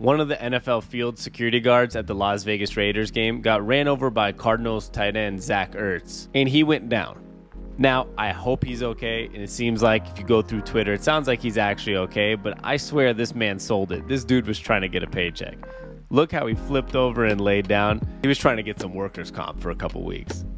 One of the NFL field security guards at the Las Vegas Raiders game got ran over by Cardinals tight end Zach Ertz, and he went down. Now, I hope he's okay, and it seems like if you go through Twitter, it sounds like he's actually okay, but I swear this man sold it. This dude was trying to get a paycheck. Look how he flipped over and laid down. He was trying to get some workers' comp for a couple weeks.